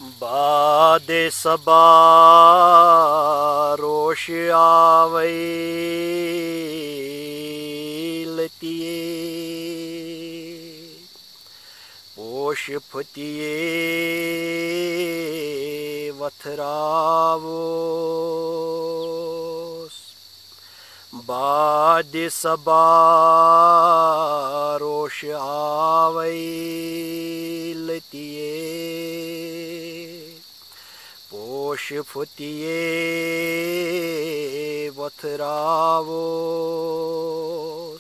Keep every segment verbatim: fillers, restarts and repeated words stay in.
बादे सबा रोश आवै लतिये पोश फतिये वथरावोस। बादे सबा रोश आवै लतिये पोश फुतिये वथरावोस।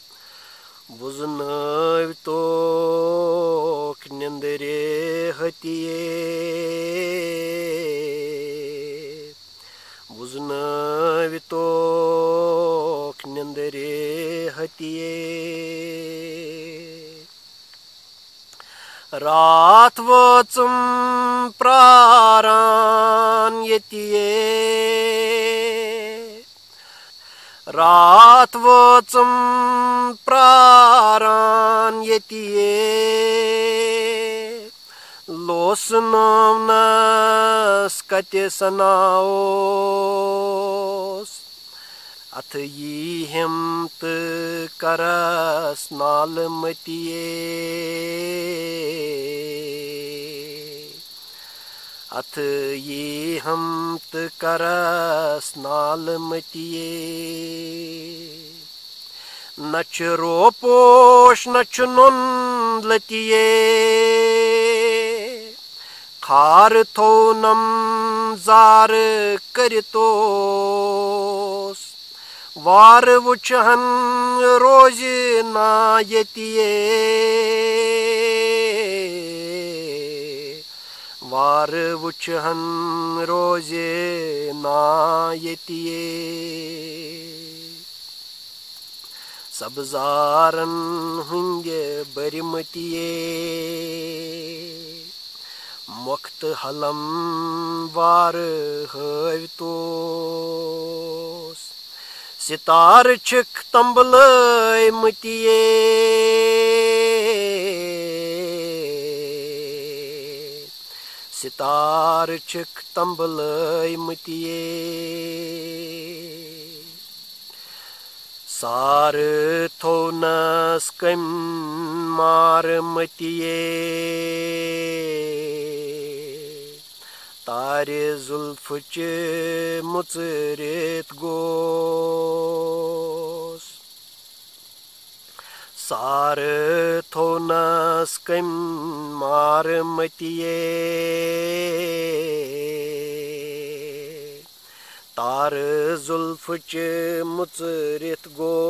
बुझनवतोक निंदरे हतिये बुझनवतोक निंदरे हतिये। रात वचुम प्रारान यतिये रात वचुम प्रारान यतिये लोसनवनस कते सनाओस। अथ यी हिम्त करस नाल मतिये अथ यी हिम्त करस नाल मतिये। नच रोपोश नच नुन लतिये खार थोनम जार करतोस। वार वुचहन रोज ना यतिये वार वुचहन रोज ना यतिये। सब्जारन हुंगे बरिमतिये मुक्त हलम वार हवतोस। सितार छिक तंबलय मतिये सितार छिक तंबलय मतिये। सार थोनस कम मार मतिये तारे जुल्फ च मुचरित गोस। सार थोनस कम मार मतिये तार जुल्फ च मुचरित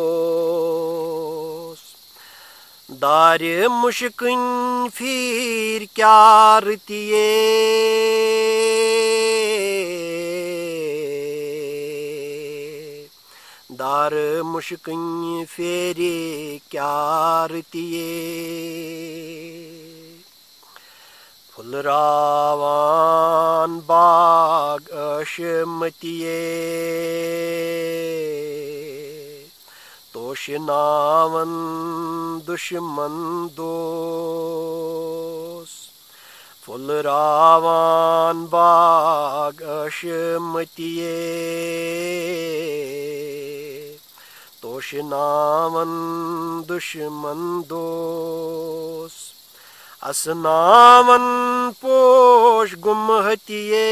गोस। दार मुश्किन फिर क्या रतिये दार मुश्किन फेरे क्या रतिये। फुलरावान बाग अशमतिये तोशनावन दुश्मन दोस। फुलरावान बाग अशमतिये तोशनावन दुश्मन दोस। असनावन पोश गुमहतिये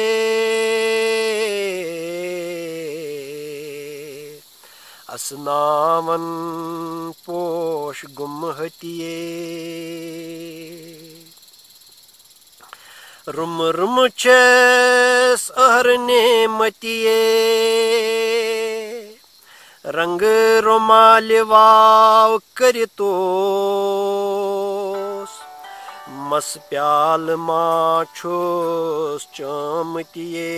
असनावन पोश गुमहतिये। रुम रुम छस अहरने मतिये रंग रोमाल वाव करतोस। मस प्याल माछोस चमतिये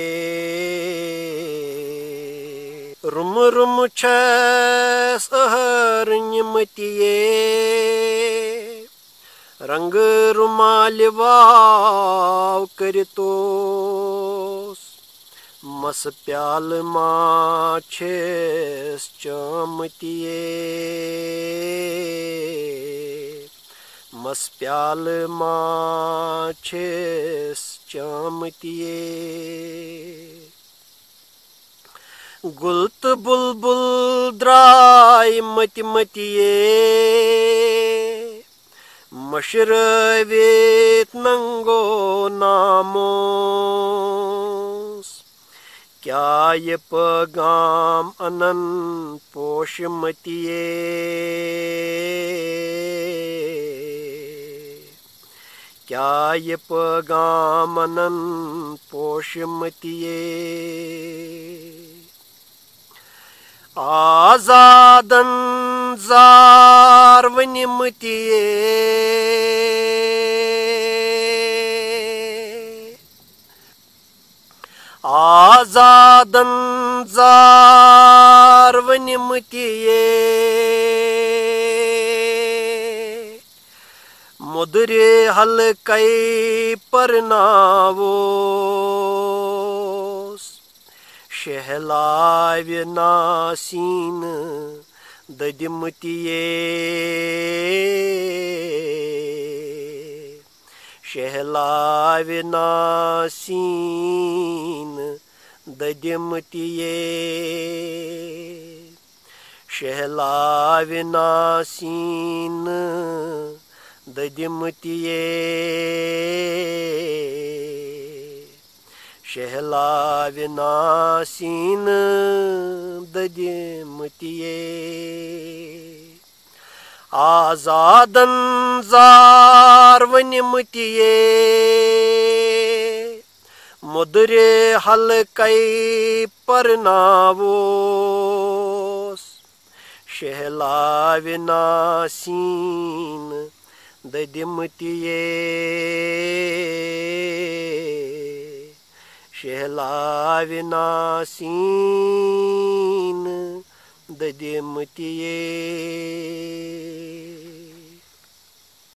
रुम रुम छस अहरन मतिये रंग रुमाल वाव करतोस। मस प्याल माछेस चमतिये मस प्याल माछेस चामतिये गुल तो बुलबुल द्राय मति मतिये मशरवेत नंगो नामोस क्या ये पैगाम अनन पोषमतिये क्या ये पैगाम अनन पोषमतिये आजादन जार वनिमतिये आजादन जार वनिमतिये मुदरे हलकै परनावोस शहलाव नासीन ददिमतिये शहलाव नासीन ददिमतिये शहलाव नासीन ददिमतिये शहलाव नासीन ददिमतिये आजादन जार वनिमतिये मुदरे हलकै परनावोस शहलाव नासीन ददिमतिये शहलाव नासीन ददिमतिये।